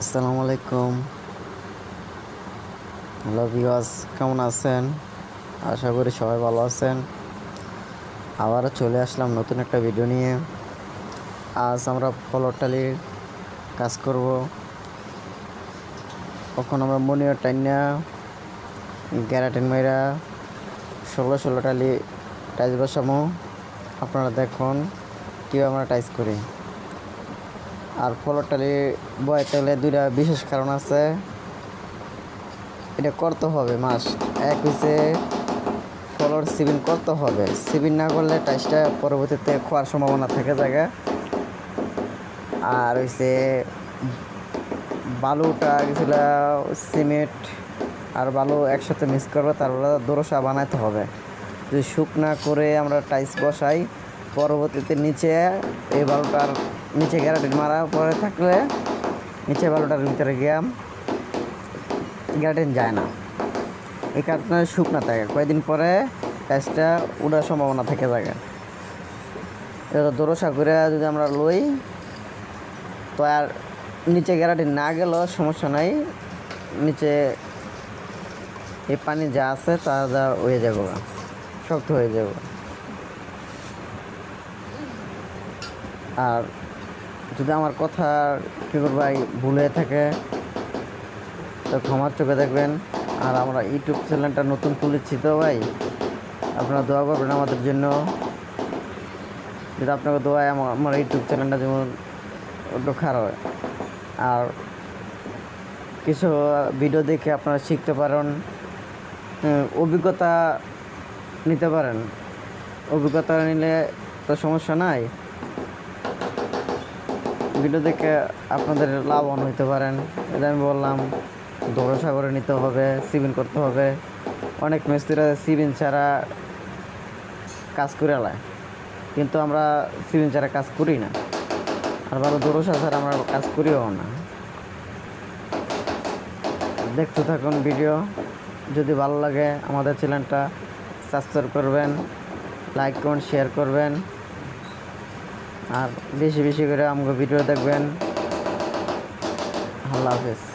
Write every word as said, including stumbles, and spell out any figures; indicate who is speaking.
Speaker 1: আসসালামু আলাইকুম। Hello viewers, কেমন আছেন? আশা করি সবাই ভালো আছেন। আবারও চলে আসলাম নতুন একটা ভিডিও নিয়ে। আজ আমরা ফ্লোর টাইলের কাজ করব। তখন আমরা মনিয়র টাইনা গ্যারাটেন মাইরা ষোলো ষোলো টালি টাইলস বসাবো। আপনারা দেখুন কীভাবে আমরা টাইলস করি। আর ফ্লোর টালি বয়াতে হলে দুইটা বিশেষ কারণ আছে, এটা করতে হবে। মাস এক হচ্ছে ফ্লোর সিভিন করতে হবে। সিভিন না করলে টাইলসটা পরবর্তীতে খোয়ার সম্ভাবনা থাকে জায়গা। আর হচ্ছে বালুটা গেছিল সিমেন্ট আর বালু একসাথে মিক্স করবে, তারপরে দোরসা বানাইতে হবে। যদি শুকনা করে আমরা টাইলস বসাই, পরবর্তীতে নিচে এই বালুটার নিচে গ্যারাটিন মারা পরে থাকলে নিচে বালুটার ভিতরে গিয়ে গ্যারাটিন যায় না। এই কারণে শুকনা থাকে, কয়েকদিন পরে টাইলসটা উড়ার সম্ভাবনা থাকে জায়গা। এটা দোরসা করে যদি আমরা লই তো আর নিচে গ্যারাটিন না গেলেও সমস্যা নাই, নিচে এই পানি যা আছে তা যা হয়ে যাবে, শক্ত হয়ে যাবে। আর যদি আমার কথা কী করবাই ভুল হয়ে থাকে তো ক্ষমার চোখে দেখবেন। আর আমরা ইউটিউব চ্যানেলটা নতুন খুলেছি তো ভাই, আপনারা দোয়া করবেন আমাদের জন্য। যদি আপনাকে দোয়ায় আমার ইউটিউব চ্যানেলটা যেমন একটু খারাপ হয়, আর কিছু ভিডিও দেখে আপনারা শিখতে পারেন, অভিজ্ঞতা নিতে পারেন। অভিজ্ঞতা নিলে তো সমস্যা নাই, ভিডিও দেখে আপনাদের লাভবান হইতে পারেন। এটা আমি বললাম, দোরসা করে নিতে হবে, সিভিন করতে হবে। অনেক মিস্ত্রিরা সিভিন ছাড়া কাজ করে আলায়, কিন্তু আমরা সিভিন ছাড়া কাজ করি না। আর ভালো দোরসা ছাড়া আমরা কাজ করিও না। দেখতে থাকুন ভিডিও, যদি ভালো লাগে আমাদের চ্যানেলটা সাবস্ক্রাইব করবেন, লাইক কমেন্ট শেয়ার করবেন, আর বেশি বেশি করে আমাকে ভিডিও দেখবেন। আল্লাহ হাফেজ।